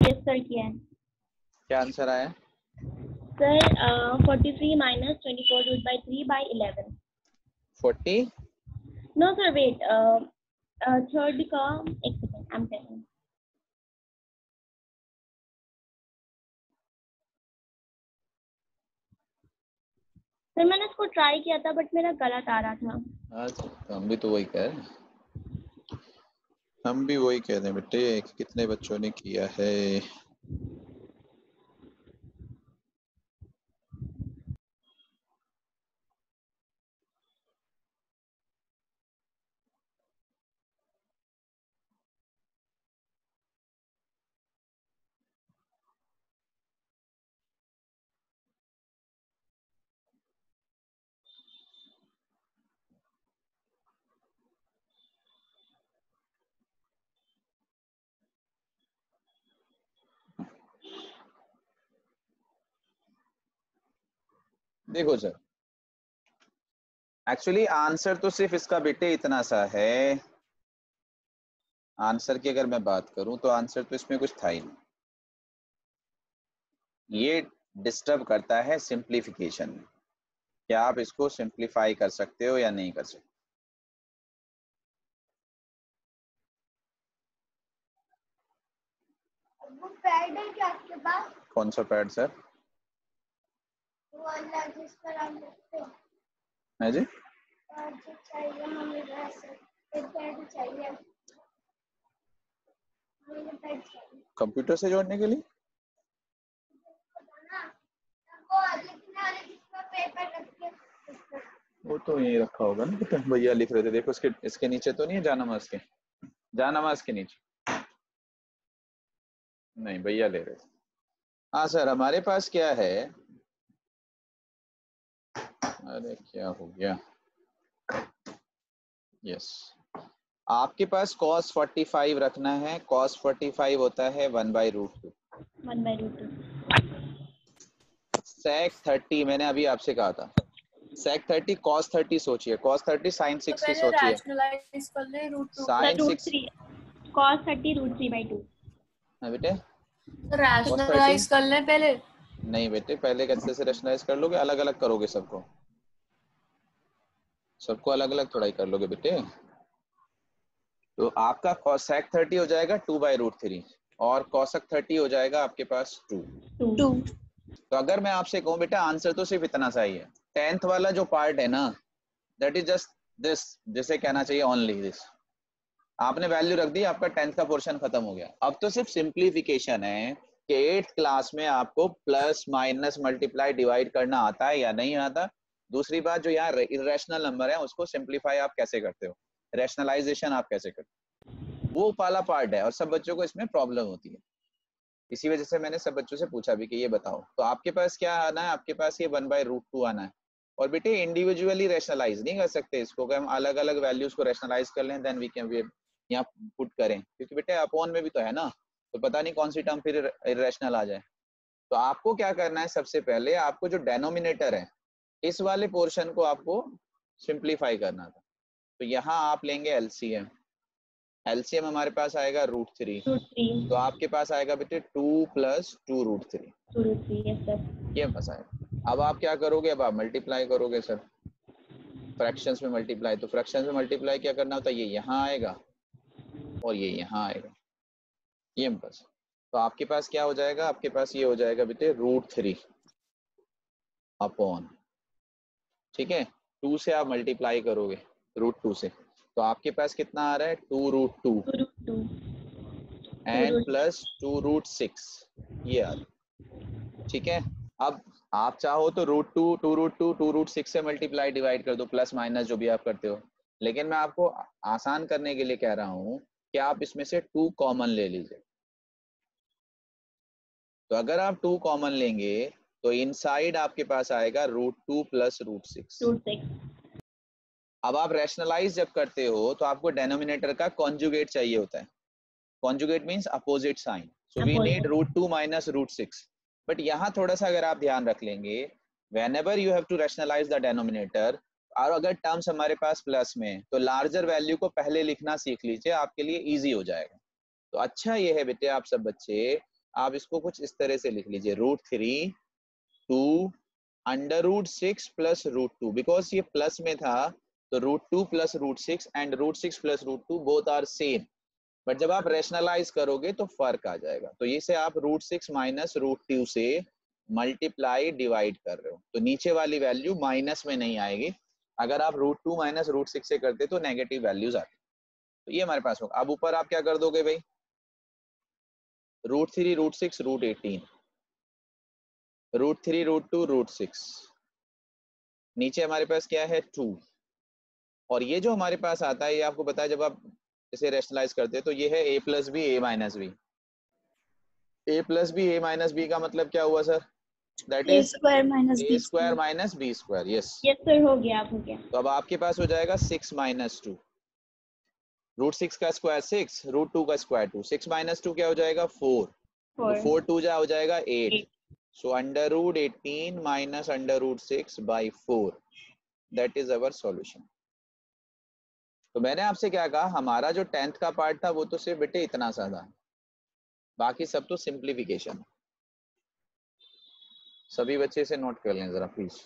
Yes sir किया है। क्या आंसर आया? Sir 43 minus 24 root by 3 by 11। 40? No sir wait, third का एक second, I am telling. Sir मैंने इसको ट्राई किया था बट मेरा गलत आ रहा था। अच्छा, तो हम भी तो वही कह रहे हैं, हम भी वही कह रहे हैं बेटे, कितने बच्चों ने किया है। देखो सर, एक्चुअली आंसर तो सिर्फ इसका बेटे इतना सा है। आंसर की अगर मैं बात करूं तो आंसर तो इसमें कुछ था ही नहीं। ये डिस्टर्ब करता है सिंप्लीफिकेशन में। क्या आप इसको सिंप्लीफाई कर सकते हो या नहीं कर सकते? वो पैड है क्या आपके पास? कौन सा पैड सर? वो वाला जिस पर हम लिखते हैं। है जी, और जो चाहिए हमें वैसे एक पैड चाहिए, हमें पैड चाहिए कंप्यूटर से जोड़ने के लिए। ना, वो लिखने वाले जिस पर पेपर रख के उस पर। वो तो यही रखा होगा ना बेटा, भैया लिख रहे थे, देखो इसके नीचे तो नहीं है जानमाज के, जानमाज के नीचे नहीं, भैया ले रहे थे। हाँ सर, हमारे पास क्या है, अरे क्या हो गया, यस, आपके पास cos 45 रखना है। cos 45 होता है 1/√2। 1/√2। sec 30 मैंने अभी आपसे कहा था, sec 30 cos 30 सोचिए, cos 30 sin 60 सोचिए, रैशनलाइज कर ले √2 sin रूट 6 3 cos 30 √3/2। है बेटे, रैशनलाइज कर ले पहले। नहीं बेटे, पहले कैसे से रैशनलाइज कर लोगे, अलग अलग करोगे सबको, सबको अलग अलग थोड़ा ही कर लोगे बेटे। तो आपका sec 30 हो जाएगा 2/√3 और cosec 30 हो जाएगा आपके पास 2। 2। तो अगर मैं आपसे कहूँ बेटा आंसर तो सिर्फ इतना सा ही है, 10th वाला जो पार्ट है ना, दैट इज जस्ट दिस, जिसे कहना चाहिए ओनली दिस। आपने वैल्यू रख दी, आपका 10th का पोर्शन खत्म हो गया। अब तो सिर्फ सिंप्लीफिकेशन है कि 8th क्लास में आपको प्लस माइनस मल्टीप्लाई डिवाइड करना आता है या नहीं आता। दूसरी बात, जो यहाँ इरेशनल नंबर है उसको सिंप्लीफाई आप कैसे करते हो, रैशनलाइजेशन आप कैसे करते हो, वो वाला पार्ट है, और सब बच्चों को इसमें प्रॉब्लम होती है। इसी वजह से मैंने सब बच्चों से पूछा भी कि ये बताओ, तो आपके पास क्या आना है, आपके पास ये 1/√2 आना है। और बेटे इंडिविजुअली रैशनलाइज नहीं कर सकते इसको, कि हम अलग अलग वैल्यूज को रैशनलाइज कर लें देन वी कैन यहाँ पुट करें, क्योंकि बेटे अपॉन में भी तो है ना, तो पता नहीं कौन सी टर्म फिर इरेशनल आ जाए। तो आपको क्या करना है, सबसे पहले आपको जो डेनोमिनेटर है इस वाले पोर्शन को आपको सिंप्लीफाई करना था। तो यहाँ आप लेंगे एलसीएम, एलसीएम हमारे पास आएगा √3, तो आपके पास आएगा बेटे 2 + 2√3, 2√3 यस सर। ये बस आएगा। अब आप क्या करोगे, अब आप मल्टीप्लाई करोगे सर, फ्रैक्शंस में मल्टीप्लाई, तो फ्रैक्शंस में मल्टीप्लाई क्या करना होता है, ये यहाँ आएगा और ये यहाँ आएगा, ये बस। तो आपके पास क्या हो जाएगा, आपके पास ये हो जाएगा बेटे √3 अपॉन, ठीक है, 2 से आप मल्टीप्लाई करोगे √2 से, तो आपके पास कितना आ रहा है 2√2 एंड प्लस 2√6, ये आ रहा, ठीक है। अब आप चाहो तो √2 2√2 2√6 से मल्टीप्लाई डिवाइड कर दो, प्लस माइनस जो भी आप करते हो, लेकिन मैं आपको आसान करने के लिए कह रहा हूं कि आप इसमें से 2 कॉमन ले लीजिए। तो अगर आप 2 कॉमन लेंगे तो इनसाइड आपके पास आएगा √2 + √6। अब आप रैशनलाइज जब करते हो तो आपको डेनोमिनेटर का कॉन्जुगेट चाहिए होता है, conjugate means opposite sign, so we need √2 - √6। But यहाँ थोड़ा सा अगर आप ध्यान रख लेंगे, whenever you have to rationalize the denominator, और अगर टर्म्स हमारे पास प्लस में, तो लार्जर वैल्यू को पहले लिखना सीख लीजिए, आपके लिए इजी हो जाएगा। तो अच्छा ये है बेटे आप सब बच्चे, आप इसको कुछ इस तरह से लिख लीजिए, √3 2 √6 प्लस √2, बिकॉज ये प्लस में था तो √2 plus √6 and √6 plus √2 both are same, but जब आप रैशनलाइज करोगे तो फर्क आ जाएगा। तो ये से आप √6 माइनस √2 से मल्टीप्लाई डिवाइड कर रहे हो, तो नीचे वाली वैल्यू माइनस में नहीं आएगी। अगर आप √2 माइनस √6 से करते तो नेगेटिव वैल्यूज आती। तो ये हमारे पास होगा। अब ऊपर आप क्या कर दोगे भाई, √3 √6 √18, √3 √2 √6, नीचे हमारे पास क्या है 2, और ये जो हमारे पास आता है ये आपको पता है जब आप इसे रैशनलाइज करते हैं तो ये है a plus b a minus b. a plus b a minus b का मतलब क्या हुआ sir? That a is square minus a b square minus b square. Yes, yes sir, हो गया, हो गया। तो अब आपके पास हो जाएगा 6 माइनस 2, √6 का स्क्वायर 6, √2 का स्क्वायर 2, 6 माइनस 2 क्या हो जाएगा 4, तो 4 2 जा हो जाएगा 8, 8। So √18 minus √6 by 4, that is our solution. तो मैंने आपसे क्या कहा, हमारा जो 10th का पार्ट था वो तो सिर्फ बेटे इतना सा था, बाकी सब तो सिंप्लीफिकेशन। सभी बच्चे इसे नोट कर लें जरा प्लीज।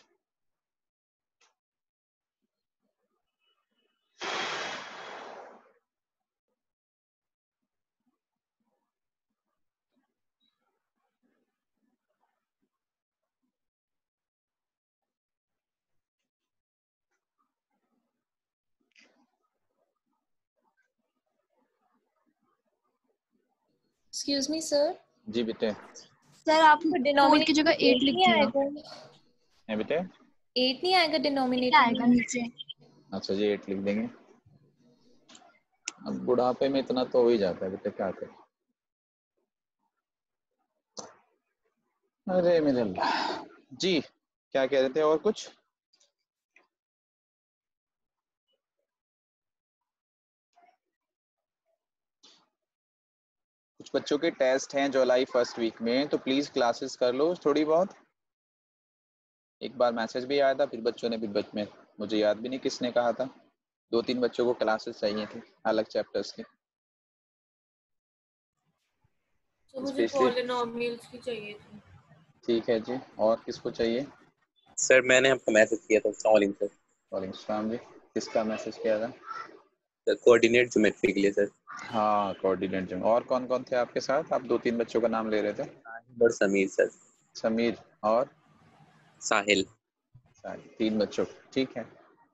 एक्सक्यूज मी सर, जी बेटे। सर आप तो 4 की जगह 8 लिख दिया। है बेटे, 8 नहीं आएगा 8 डिनोमिनेटर आएगा में। नीचे। अच्छा जी 8 लिख देंगे। अब बुढ़ापे में इतना तो हो ही जाता है बेटे, क्या करें। अरे मेरे अल्लाह जी, क्या कह रहे थे और कुछ? कुछ बच्चों के टेस्ट हैं जुलाई फर्स्ट वीक में, तो प्लीज क्लासेस कर लो थोड़ी बहुत। एक बार मैसेज भी आया था, फिर बच्चों ने भी बच में, मुझे याद भी नहीं किसने कहा था, 2-3 बच्चों को क्लासेस चाहिए थी अलग चैप्टर्स की, तो मुझे स्पेशली। पॉलिनोमियल्स की चाहिए थी। ठीक है जी, और किसको चाहिए? सर मैंने आपको मैसेज किया था। सॉलिंग सर। वालेकुम सलाम जी, किसका मैसेज किया था? सर कोऑर्डिनेट ज्योमेट्री के लिए सर। हाँ कोऑर्डिनेट जो, और कौन कौन थे आपके साथ? आप 2-3 बच्चों का नाम ले रहे थे। और समीर सर। समीर और साहिल। 3 बच्चों, ठीक है।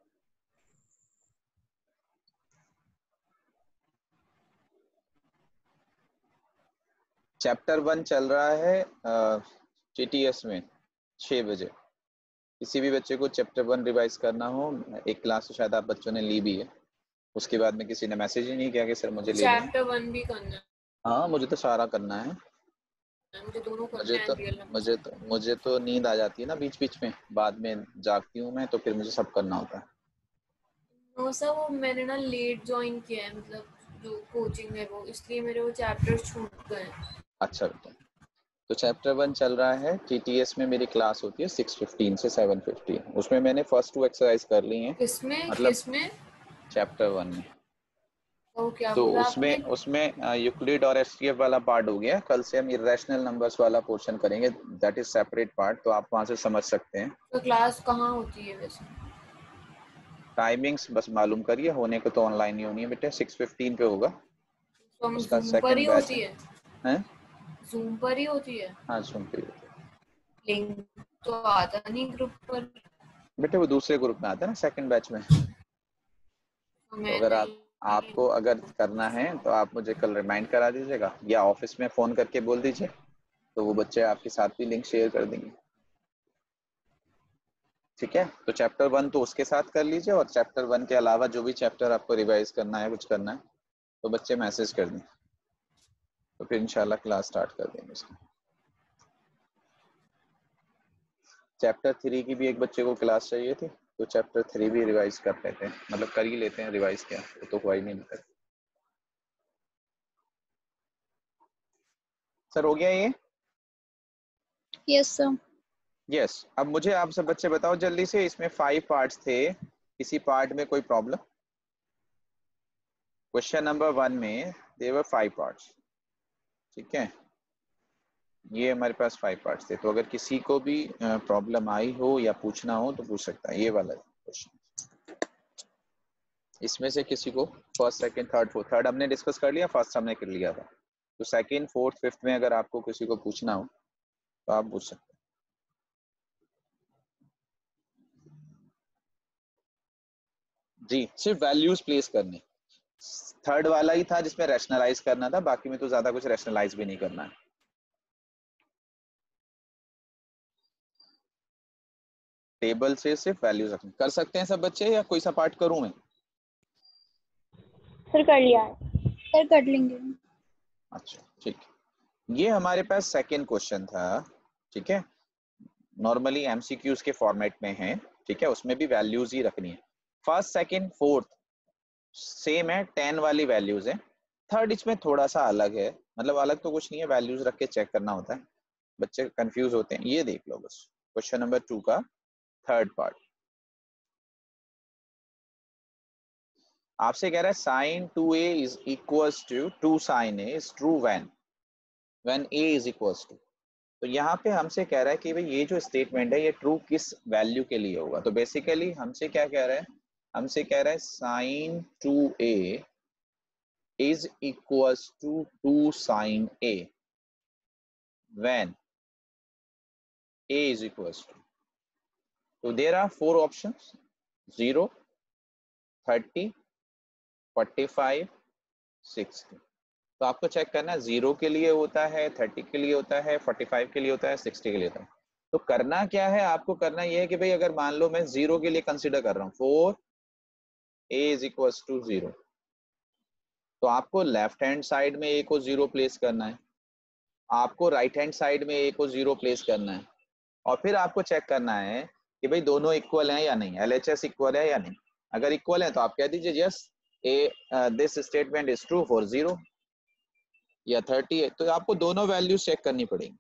चैप्टर 1 चल रहा है GTS में 6 बजे। किसी भी बच्चे को चैप्टर 1 रिवाइज करना हो, एक क्लास शायद आप बच्चों ने ली भी है, उसके बाद में किसी ने मैसेज ही नहीं किया कि सर मुझे ले लेना। चैप्टर 1 भी करना है। हाँ मुझे तो सारा करना है। मुझे दोनों करना है रियल नंबर। मुझे तो नींद आ जाती है ना बीच बीच में, बाद में जागती हूँ मैं, तो फिर मुझे सब करना होता है। वो सर वो मैंने ना लेट ज्वाइन किया है, मतलब जो कोचिंग है वो, इसलिए मेरे वो चैप्टर्स छूट गए। अच्छा बेटा, तो चैप्टर 1 चल रहा है। TTS में मेरी क्लास होती है 6:15 से 7:15, उसमें मैंने फर्स्ट 2 एक्सरसाइज कर ली हैं। किसमें मतलब किसमें? चैप्टर 1 में। वो क्या तो बोला आपने? उसमें यूक्लिड और STF वाला पार्ट हो गया। कल से हम इरेशनल नंबर्स वाला पोर्शन करेंगे, दैट इज सेपरेट पार्ट, तो आप वहां से समझ सकते हैं। तो क्लास कहाँ होती है वैसे? टाइमिंग्स बस मालूम करिए, होने को तो ऑनलाइन ही होनी है बेटे, 6:15 पे होगा। तो हम उसका जूम पर ही सेकंड बैच होती है? है। जूम पर ही होती है? हाँ सुनते ही लिंक तो आता नहीं ग्रुप पर। बेटे, वो दूसरे ग्रुप में आता है ना सेकंड बैच में। तो तो मैं अगर नहीं। आपको अगर करना है तो आप मुझे कल रिमाइंड करा दीजिएगा, या ऑफिस में फ़ोन करके बोल दीजिए, तो वो बच्चे आपके साथ भी लिंक शेयर कर देंगे। ठीक है, तो चैप्टर 1 तो उसके साथ कर लीजिए, और चैप्टर 1 के अलावा जो भी चैप्टर आपको रिवाइज करना है, कुछ करना है, तो बच्चे मैसेज कर दें, तो फिर इंशाल्लाह क्लास स्टार्ट कर देंगे उसकी। चैप्टर 3 की भी एक बच्चे को क्लास चाहिए थी, तो चैप्टर 3 भी रिवाइज कर लेते हैं, मतलब कर ही लेते हैं रिवाइज, क्या तो हुआ ही नहीं मतलब। सर हो गया ये? Yes sir. यस। अब मुझे आप सब बच्चे बताओ जल्दी से, इसमें 5 पार्ट्स थे, किसी पार्ट में कोई प्रॉब्लम? क्वेश्चन नंबर 1 में देयर वर 5 पार्ट्स, ठीक है। ये हमारे पास 5 पार्ट्स थे। तो अगर किसी को भी प्रॉब्लम आई हो या पूछना हो तो पूछ सकता है। ये वाला क्वेश्चन, इसमें से किसी को first, second, third, fourth, third हमने डिस्कस कर लिया, फर्स्ट हमने कर लिया था, तो सेकंड, फोर्थ, फिफ्थ में अगर आपको किसी को पूछना हो तो आप पूछ सकते हैं। जी, सिर्फ वैल्यूज प्लेस करने। थर्ड वाला ही था जिसमें रैशनलाइज करना था, बाकी में तो ज्यादा कुछ रैशनलाइज भी नहीं करना है। टेबल से सिर्फ वैल्यूज रखने। कर सकते हैं सब बच्चे या कोई सा पार्ट करूं मैं? सर कर लिया है। सर कर लेंगे। अच्छा ठीक, ये हमारे पास सेकंड क्वेश्चन था। ठीक है, नॉर्मली एमसीक्यूज के फॉर्मेट में है। ठीक है, उसमें भी वैल्यूज ही रखनी है। फर्स्ट, सेकंड, फोर्थ सेम है, 10 वाली वैल्यूज है। थर्ड इसमें थोड़ा सा अलग है, मतलब अलग तो कुछ नहीं है, वैल्यूज रख के चेक करना होता है, बच्चे कंफ्यूज होते हैं। ये देख लो बस, क्वेश्चन नंबर 2 का थर्ड पार्ट आपसे कह रहा है sine 2a is equals to 2 sine a is true when a is equals to. तो यहाँ पे हमसे कह रहा है कि भाई ये जो स्टेटमेंट है ये ट्रू किस वैल्यू के लिए होगा। तो बेसिकली हमसे क्या कह रहा है, हमसे कह रहा है sine 2a is equals to 2 sin a when a is equals to, so there are 4 options: 0, 30, 45, 60। तो आपको चेक करना है 0 के लिए होता है, 30 के लिए होता है, 45 के लिए होता है, 60 के लिए होता है। तो करना क्या है, आपको करना यह है कि भाई अगर मान लो मैं 0 के लिए कंसीडर कर रहा हूँ, 4 a is equals to 0, तो आपको लेफ्ट हैंड साइड में a को 0 प्लेस करना है, आपको राइट हैंड साइड में a को 0 प्लेस करना है, और फिर आपको चेक करना है कि भाई दोनों इक्वल हैं या नहीं, एलएचएस इक्वल है या नहीं। अगर इक्वल है तो आप कह दीजिए yes this statement is true for 0 या 30 है, तो आपको दोनों वैल्यूज चेक करनी पड़ेगी।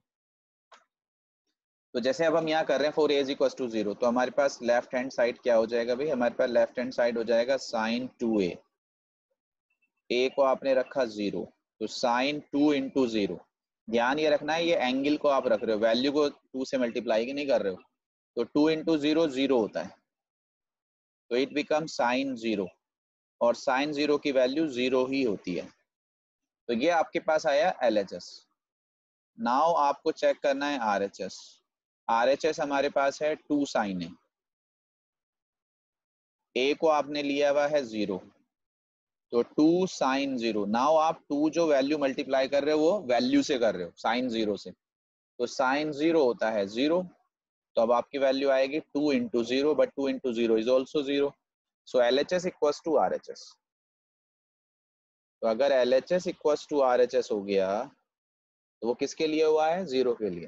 तो जैसे अब हम यहाँ कर रहे हैं 4a इज इक्वल टू 0, तो हमारे पास लेफ्ट हैंड साइड क्या हो जाएगा भाई, हमारे पास लेफ्ट हैंड साइड हो जाएगा साइन 2a, a को आपने रखा 0, तो साइन 2 इंटू 0। ध्यान ये रखना है, ये एंगल को आप रख रहे हो, वैल्यू को 2 से मल्टीप्लाई नहीं कर रहे हो। तो 2 इंटू 0 0 होता है, तो इट बिकम साइन 0, और साइन 0 की वैल्यू 0 ही होती है। तो ये आपके पास आया LHS। नाउ आपको चेक करना है RHS। RHS हमारे पास है 2 साइन है, a को आपने लिया हुआ है 0, तो 2 साइन 0। नाउ आप 2 जो वैल्यू मल्टीप्लाई कर रहे हो वो वैल्यू से कर रहे हो, साइन 0 से, तो साइन 0 होता है 0, तो अब आपकी वैल्यू आएगी 2 into 0, but 2 into 0 is also 0, so LHS equals to RHS। तो अगर LHS इक्वल्स टू RHS हो गया तो वो किसके लिए हुआ है, 0 के लिए,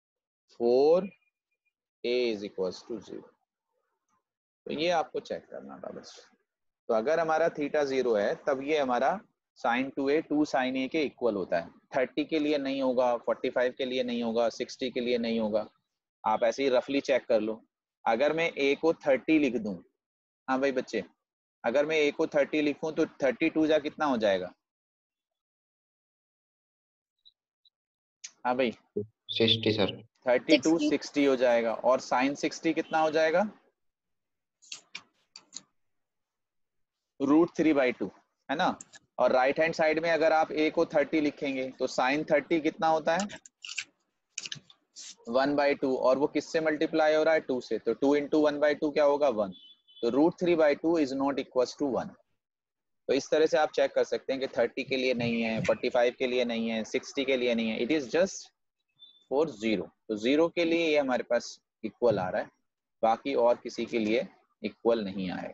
4a इज इक्वल्स टू 0। तो ये आपको चेक करना था बस। तो अगर हमारा थीटा 0 है तब ये हमारा साइन 2a 2 साइन a के इक्वल होता है। 30 के लिए नहीं होगा, 45 के लिए नहीं होगा, 60 के लिए नहीं होगा। आप ऐसे ही रफली चेक कर लो। अगर मैं a को 30 लिख दूं, हाँ भाई बच्चे, अगर मैं a को 30 लिखूं तो 32 जा कितना हो जाएगा, हाँ भाई 60 सर। 32 60 हो जाएगा, और साइन 60 कितना हो जाएगा, √3/2, है ना। और राइट हैंड साइड में अगर आप a को 30 लिखेंगे तो साइन 30 कितना होता है, 1/2, और वो किससे मल्टीप्लाई हो रहा है, 2 से, तो 2 इंटू 1/2 क्या होगा, 1, तो √3/2 इज नॉट इक्वल टू 1। तो इस तरह से आप चेक कर सकते हैं कि 30 के लिए नहीं है, 45 के लिए नहीं है, 60 के लिए नहीं है, इट इज जस्ट फॉर 0। तो 0 के लिए ये हमारे पास इक्वल आ रहा है, बाकी और किसी के लिए इक्वल नहीं आएगा।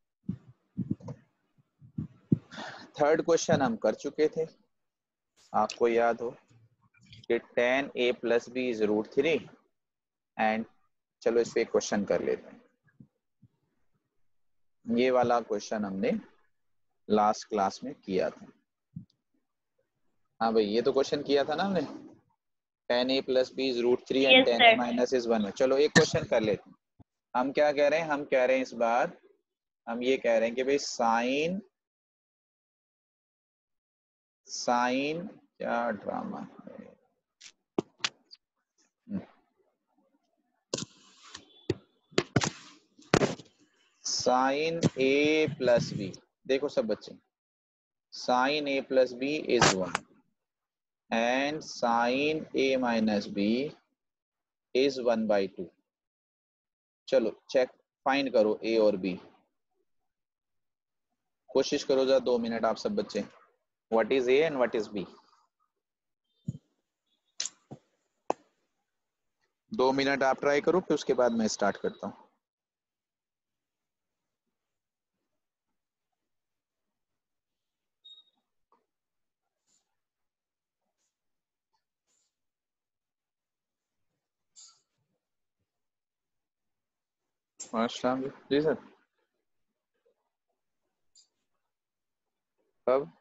थर्ड क्वेश्चन हम कर चुके थे, आपको याद हो कि tan a + b is √3, and चलो इस पे क्वेश्चन कर लेते हैं। ये वाला क्वेश्चन हमने लास्ट क्लास में किया था। हाँ भाई ये तो क्वेश्चन किया था ना हमने, tan a + b is √3 and Yes, tan a sir. - is 1। चलो एक क्वेश्चन कर लेते हैं। हम क्या कह रहे हैं, हम कह रहे हैं इस बार हम ये कह रहे हैं कि भाई साइन क्या ड्रामा है, साइन ए प्लस बी, देखो सब बच्चे, sine a plus b is 1 and sine a minus b is 1/2। चलो चेक फाइंड करो ए और बी, कोशिश करो जरा 2 मिनट आप सब बच्चे, what is a and what is b. 2 minute आप ट्राई करो, फिर उसके बाद मैं स्टार्ट करता हूँ। जी सर, कब?